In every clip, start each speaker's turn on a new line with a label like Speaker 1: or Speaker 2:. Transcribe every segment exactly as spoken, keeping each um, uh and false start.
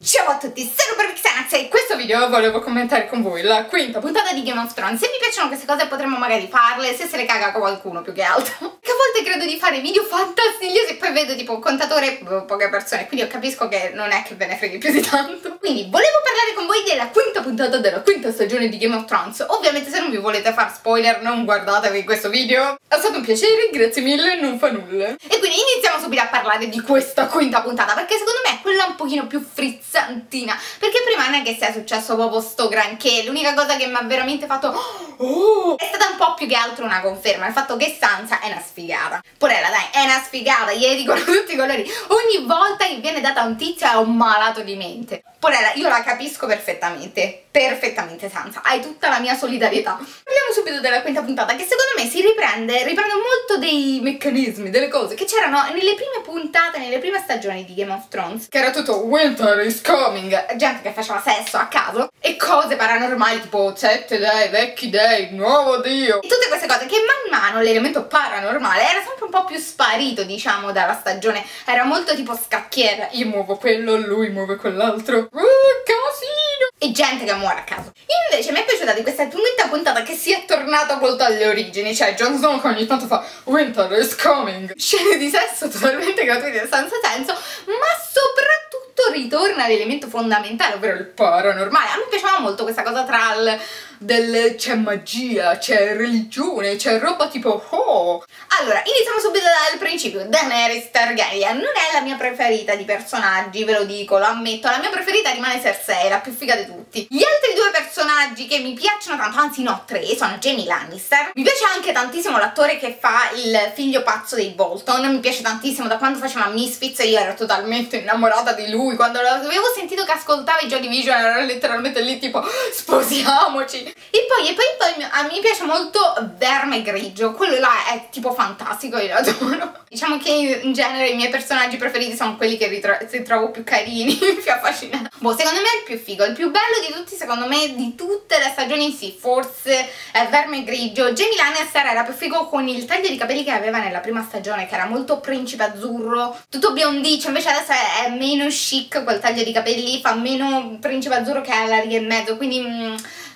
Speaker 1: Ciao a tutti, sono Pixanax e in questo video volevo commentare con voi la quinta puntata di Game of Thrones. Se vi piacciono queste cose potremmo magari farle, se se le caga qualcuno più che altro. Che a volte credo di fare video fantasticosi e poi vedo tipo un contatore poche persone, quindi io capisco che non è che ve ne freghi più di tanto. Quindi volevo parlare con voi della quinta puntata della quinta stagione di Game of Thrones. Ovviamente se non vi volete far spoiler non guardatevi questo video. È stato un piacere, grazie mille, non fa nulla. E quindi iniziamo subito a parlare di questa quinta puntata, perché secondo me è quella un pochino più frizzantina, perché prima non è che sia successo proprio sto granché. L'unica cosa che mi ha veramente fatto oh, è stata un po' più che altro una conferma, il fatto che Sansa è una sfigata. Porella dai, è una sfigata, gli dicono tutti i colori. Ogni volta che viene data un tizio è un malato di mente. Porella, io la capisco perfettamente, perfettamente Sansa, hai tutta la mia solidarietà. Parliamo subito della quinta puntata, che secondo me si riprende, riprende molto dei meccanismi, delle cose che c'erano nelle prime puntate, nelle prime stagioni di Game of Thrones, che era tutto Winter is coming, gente che faceva sesso a caso, e cose paranormali tipo sette dei, vecchi dei, nuovo dio, e tutte queste cose che man mano l'elemento paranormale era sempre un po' più sparito, diciamo, dalla stagione. Era molto tipo scacchiera, io muovo quello, lui muove quell'altro. Uh, casino! E gente che muore a caso. Invece mi è piaciuta di questa quinta puntata che si è tornato molto alle origini, cioè Jon Snow che ogni tanto fa Winter is coming, scene di sesso totalmente gratuite senza senso, ma soprattutto ritorna l'elemento fondamentale, ovvero il paranormale. A me piaceva molto questa cosa tra il del c'è magia, c'è religione, c'è roba tipo oh. Allora, iniziamo subito dal principio. Daenerys Targaryen non è la mia preferita di personaggi, ve lo dico, lo ammetto. La mia preferita rimane Cersei, la più figa di tutti. Gli altri due personaggi che mi piacciono tanto, anzi no, tre, sono Jaime Lannister. Mi piace anche tantissimo l'attore che fa il figlio pazzo dei Bolton, mi piace tantissimo, da quando faceva Misfits io ero totalmente innamorata di lui. Quando l'avevo sentito che ascoltava i Joy Division ero letteralmente lì tipo sposiamoci. E poi, e poi, poi a me piace molto Verme Grigio, quello là è tipo fantastico, io lo adoro. Diciamo che in genere i miei personaggi preferiti sono quelli che ritro trovo più carini, più affascinanti. Boh, secondo me è il più figo, il più bello di tutti, secondo me, di tutte le stagioni, sì, forse è Verme Grigio. Jaime Lannister era più figo con il taglio di capelli che aveva nella prima stagione, che era molto principe azzurro, tutto biondiccio, invece adesso è, è meno chic quel taglio di capelli, fa meno principe azzurro che ha la riga e mezzo, quindi mm,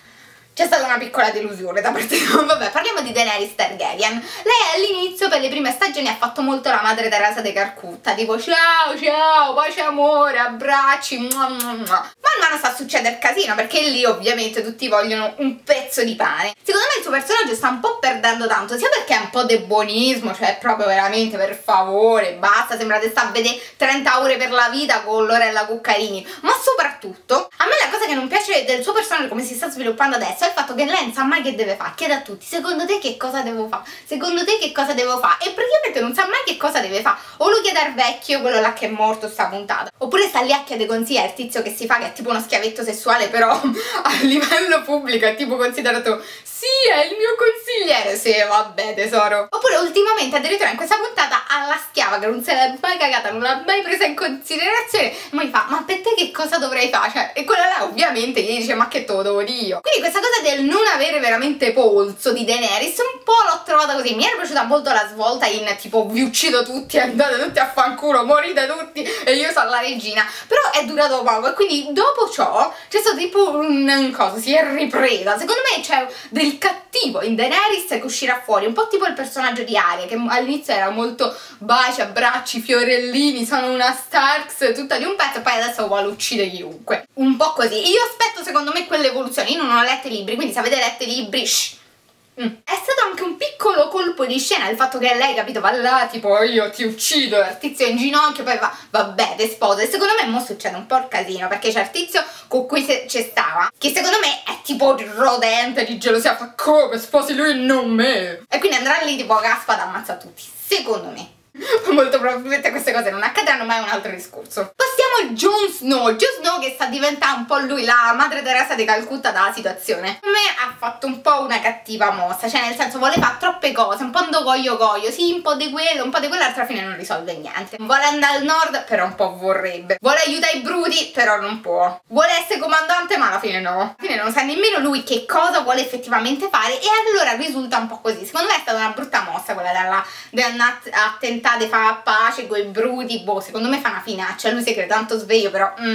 Speaker 1: c'è stata una piccola delusione da parte di... Vabbè, parliamo di Daenerys Targaryen. Lei all'inizio, per le prime stagioni, ha fatto molto la madre Teresa di Calcutta, tipo ciao, ciao, pace, amore, abbracci, mua, mua, mua. Man mano sta a succedere casino, perché lì ovviamente tutti vogliono un pezzo di pane. Secondo me il suo personaggio sta un po' perdendo tanto, sia perché è un po' de buonismo, cioè proprio veramente per favore, basta, sembra di stare a vedere trenta ore per la vita con Lorella Cuccarini, ma soprattutto, a me la cosa che non piace del suo personaggio, come si sta sviluppando adesso, è il fatto che lei non sa mai che deve fare, chiede a tutti secondo te che cosa devo fare, secondo te che cosa devo fare, e praticamente non sa mai che cosa deve fare, o lo chiede al vecchio, quello là che è morto sta puntata, oppure sta lì a chiedere consigli al tizio che si fa, che è tipo uno schiavetto sessuale, però a livello pubblico è tipo considerato sì, è il mio consigliere, sì, vabbè tesoro. Oppure ultimamente addirittura in questa puntata alla schiava che non se l'è mai cagata, non l'ha mai presa in considerazione, ma mi fa, ma per te che cosa dovrei fare? Cioè, e quella là ovviamente gli dice, ma che te lo devo dire io? Quindi questa cosa del non avere veramente polso di Daenerys un po' l'ho trovata così. Mi era piaciuta molto la svolta in tipo vi uccido tutti, andate tutti a fanculo, morite tutti e io sono la regina, però è durato poco e quindi dopo ciò c'è stato tipo un cosa, si è ripresa. Secondo me c'è del cattivo in Daenerys che uscirà fuori, un po' tipo il personaggio di Arya, che all'inizio era molto baci, abbracci, fiorellini, sono una Starks, tutta di un pezzo, e poi adesso vuole uccidere chiunque. Un po' così. Io aspetto secondo me quell'evoluzione. Io non ho letto i libri, quindi se avete letto i libri shh. Mm. È stato anche un piccolo colpo di scena il fatto che lei, capito, va là tipo io ti uccido, il tizio è in ginocchio, poi va, vabbè, te sposa. E secondo me mo succede un po' il casino, perché c'è il tizio con cui c'è stava, che secondo me è tipo rodente di gelosia, fa come sposi lui e non me, e quindi andrà lì tipo a gaspa ad ammazzare tutti, secondo me. Molto probabilmente queste cose non accadranno, ma è un altro discorso. Passiamo a Jon Snow. Jon Snow che sta diventando un po' lui la madre Teresa di Calcutta dalla situazione. A me ha fatto un po' una cattiva mossa, cioè nel senso vuole fare troppe cose, un po' un goio goio, sì, un po' di quello, un po' di quell'altro, alla fine non risolve niente. Vuole andare al nord, però un po' vorrebbe. Vuole aiutare i bruti, però non può. Vuole essere comandante, ma alla fine no. Alla fine non sa nemmeno lui che cosa vuole effettivamente fare, e allora risulta un po' così. Secondo me è stata una brutta mossa quella della, della attentata di fare pace con i bruti. Boh, secondo me fa una finaccia, lui si crede tanto sveglio, però mm. Stannis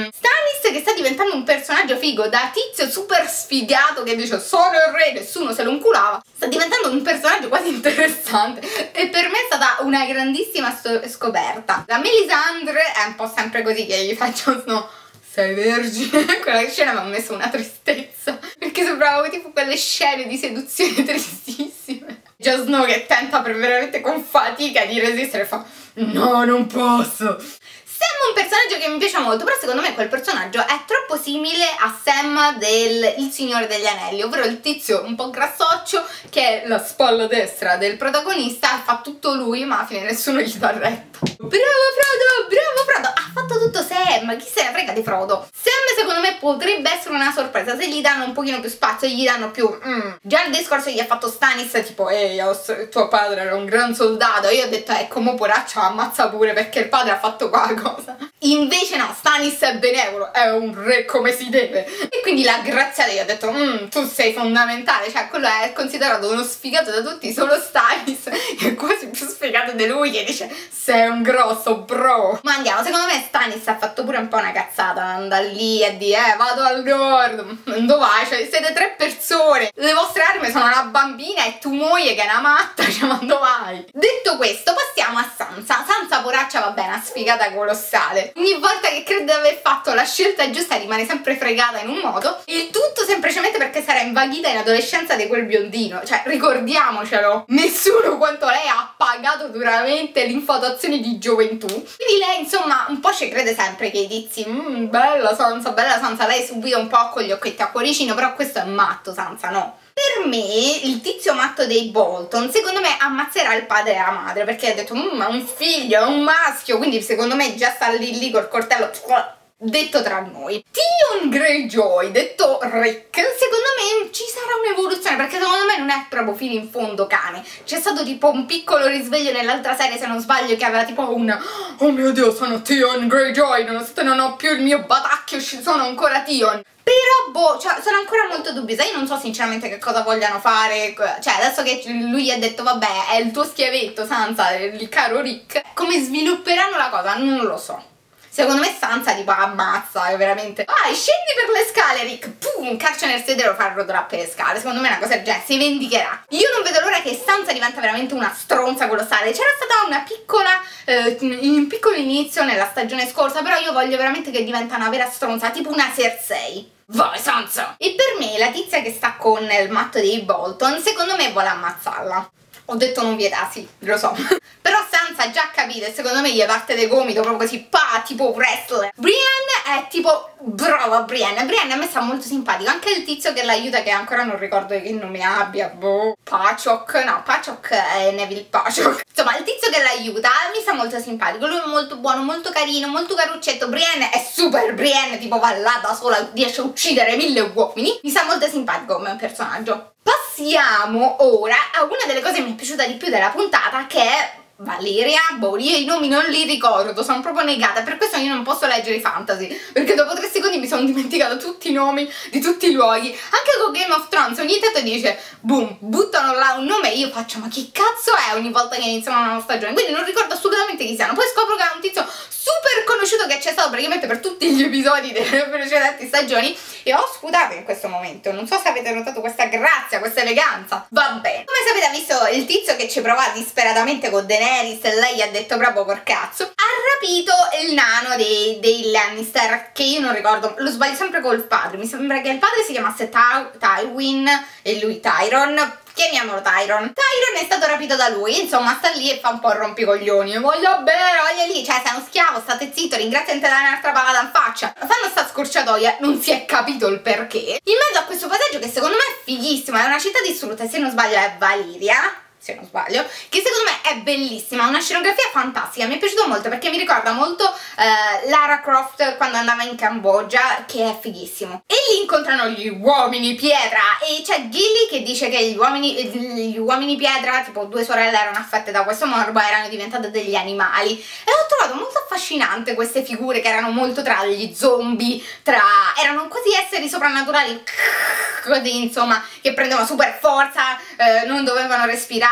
Speaker 1: Stannis che sta diventando un personaggio figo, da tizio super sfigato che dice sono il re, nessuno se lo inculava, sta diventando un personaggio quasi interessante e per me è stata una grandissima scoperta. La Melisandre è un po' sempre così che gli faccio no, sei vergine, quella scena mi ha messo una tristezza perché sembrava tipo quelle scene di seduzione tristissime. Jon Snow che tenta per veramente con fatica di resistere e fa no, non posso. Sam è un personaggio che mi piace molto, però secondo me quel personaggio è troppo simile a Sam del Il Signore degli Anelli, ovvero il tizio un po' grassoccio che è la spalla destra del protagonista, fa tutto lui ma alla fine nessuno gli dà retta. Bravo Frodo, bravo Frodo, ha fatto tutto Sam, chi se ne frega di Frodo. Sam secondo me potrebbe essere una sorpresa se gli danno un pochino più spazio, gli danno più mm. Già il discorso gli ha fatto Stannis tipo ehi, tuo padre era un gran soldato, io ho detto ecco mo poraccia ammazza pure perché il padre ha fatto qualcosa. Invece no, Stannis è benevolo, è un re come si deve e quindi l'ha graziato e gli ho detto mm, tu sei fondamentale, cioè quello è considerato uno sfigato da tutti, solo Stannis che è quasi più sfigato di lui che dice sei un grosso bro. Ma andiamo, secondo me Stannis ha fatto pure un po' una cazzata, andare lì e dire eh vado al nord, dove vai? Cioè siete tre persone, le vostre armi sono una bambina e tu moglie che è una matta, cioè ma dove vai? Detto questo passiamo a Sansa. Sansa poraccia va bene, una sfigata colossale, ogni volta che crede di aver fatto la scelta giusta rimane sempre fregata in un modo, il tutto semplicemente perché sarà invaghita in adolescenza di quel biondino, cioè ricordiamocelo, nessuno quanto lei ha pagato duramente l'infatuazione di gioventù, quindi lei insomma un po' ci crede sempre che i tizi mmm, bella Sansa, bella Sansa, lei subito un po' con gli occhetti a cuoricino, però questo è matto, Sansa no. Per me il tizio matto dei Bolton secondo me ammazzerà il padre e la madre perché ha detto mmm, è un figlio, è un maschio, quindi secondo me già sta lì lì col coltello. Detto tra noi, Theon Greyjoy, detto Rick, secondo me ci sarà un'evoluzione perché secondo me non è proprio fino in fondo cane. C'è stato tipo un piccolo risveglio nell'altra serie se non sbaglio che aveva tipo un oh mio Dio sono Theon Greyjoy, nonostante non ho più il mio batacchio sono ancora Theon. Però boh, cioè, sono ancora molto dubbiosa, io non so sinceramente che cosa vogliano fare, cioè adesso che lui ha detto vabbè è il tuo schiavetto Sansa, il caro Rick, come svilupperanno la cosa non lo so. Secondo me Sansa tipo ammazza, è veramente vai scendi per le scale Rick, pum, caccia nel sedere e lo fa rotolare per le scale, secondo me è una cosa del genere, si vendicherà. Io non vedo l'ora che Sansa diventa veramente una stronza colossale, c'era stata una piccola, eh, un piccolo inizio nella stagione scorsa, però io voglio veramente che diventa una vera stronza, tipo una Cersei. Vai Sansa! E per me la tizia che sta con il matto dei Bolton, secondo me vuole ammazzarla. Ho detto non vietati, lo so. Però Sansa già capite, secondo me gli parte del gomito proprio così, pa, tipo wrestler. Brienne è tipo, brava Brienne, Brienne a me sta molto simpatico, anche il tizio che l'aiuta che ancora non ricordo che nome abbia, boh, Pachok, no, Pachok è Neville Pachok. Insomma, il tizio che l'aiuta mi sta molto simpatico, lui è molto buono, molto carino, molto caruccetto, Brienne è super Brienne, tipo va là da sola, riesce a uccidere mille uomini, mi sta molto simpatico come personaggio. Passiamo ora a una delle cose che mi è piaciuta di più della puntata, che è Valeria. Boh, io i nomi non li ricordo, sono proprio negata, per questo io non posso leggere i fantasy, perché dopo tre secondi mi sono dimenticata tutti i nomi di tutti i luoghi. Anche con Game of Thrones ogni tanto dice, boom, buttano là un nome e io faccio, ma che cazzo è ogni volta che iniziamo una nuova stagione, quindi non ricordo assolutamente chi siano. Poi scopro che è un tizio super conosciuto che c'è stato praticamente per tutti gli episodi delle precedenti stagioni e ho sputato in questo momento, non so se avete notato questa grazia, questa eleganza. Vabbè, come sapete ha visto il tizio che ci provava disperatamente con Daenerys e lei ha detto proprio col cazzo, ha rapito il nano dei, dei Lannister, che io non ricordo, lo sbaglio sempre col padre, mi sembra che il padre si chiamasse Ty Tywin e lui Tyron. Chiamiamolo Tyron. Tyron è stato rapito da lui, insomma sta lì e fa un po' rompicoglioni. Voglio bene, voglio lì, cioè sei uno schiavo, state zitto, ringraziati di dare un'altra pagata in faccia. Fanno sta scorciatoia, non si è capito il perché. In mezzo a questo passaggio che secondo me è fighissimo, è una città distrutta, se non sbaglio è Valyria, se non sbaglio, che secondo me è bellissima, una scenografia fantastica, mi è piaciuto molto perché mi ricorda molto uh, Lara Croft quando andava in Cambogia, che è fighissimo. E lì incontrano gli uomini pietra e c'è Gilly che dice che gli uomini, gli uomini pietra, tipo due sorelle erano affette da questo morbo, erano diventate degli animali e ho trovato molto affascinante queste figure che erano molto tra gli zombie, tra erano quasi esseri soprannaturali così insomma, che prendevano super forza, eh, non dovevano respirare,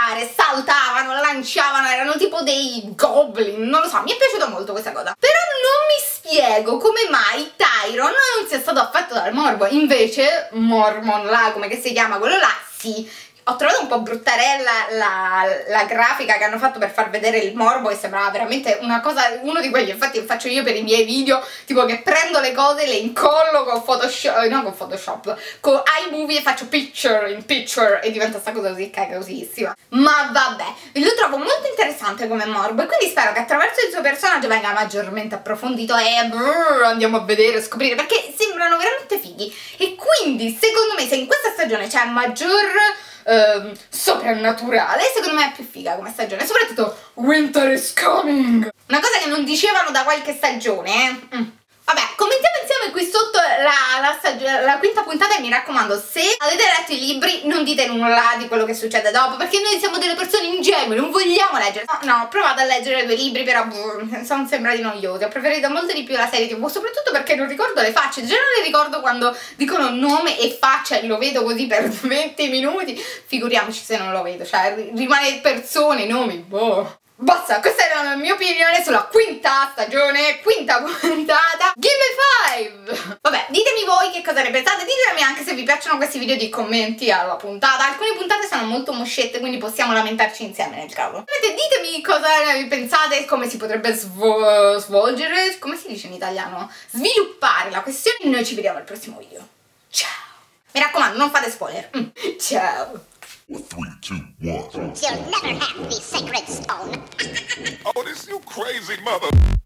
Speaker 1: volare, saltavano, lanciavano, erano tipo dei goblin, non lo so, mi è piaciuta molto questa cosa. Però non mi spiego come mai Tyron non sia stato affetto dal morbo, invece Mormon là, come che si chiama quello là, sì. Ho trovato un po' bruttarella la, la grafica che hanno fatto per far vedere il morbo, e sembrava veramente una cosa, uno di quegli effetti che faccio io per i miei video, tipo che prendo le cose, le incollo con Photoshop, no con Photoshop, con iMovie e faccio picture in picture e diventa sta cosa così cagosissima. Ma vabbè, lo trovo molto interessante come morbo e quindi spero che attraverso il suo personaggio venga maggiormente approfondito e brrr, andiamo a vedere, scoprire, perché sembrano veramente fighi. E quindi secondo me se in questa stagione c'è maggior Uh, soprannaturale, secondo me è più figa come stagione, soprattutto Winter is coming, una cosa che non dicevano da qualche stagione, eh? mm. Vabbè, commentiamo insieme qui sotto la, la, la quinta puntata e mi raccomando, se avete letto i libri non dite nulla di quello che succede dopo, perché noi siamo delle persone ingenue, non vogliamo leggere. No, no, ho provato a leggere due libri, però boh, sono sembrati noiosi, ho preferito molto di più la serie tv, soprattutto perché non ricordo le facce, già non le ricordo quando dicono nome e faccia e lo vedo così per venti minuti, figuriamoci se non lo vedo, cioè rimane persone, nomi, boh. Basta, questa è la mia opinione sulla quinta stagione, quinta puntata, Gimme five! Vabbè, ditemi voi che cosa ne pensate, ditemi anche se vi piacciono questi video di commenti alla puntata, alcune puntate sono molto moscette, quindi possiamo lamentarci insieme nel caso. Ditemi cosa ne pensate, come si potrebbe svo svolgere, come si dice in italiano, sviluppare la questione, noi ci vediamo al prossimo video. Ciao! Mi raccomando, non fate spoiler. Mm. Ciao!
Speaker 2: Three, two, one.
Speaker 3: You'll never have the sacred stone.
Speaker 2: Oh, this you crazy mother.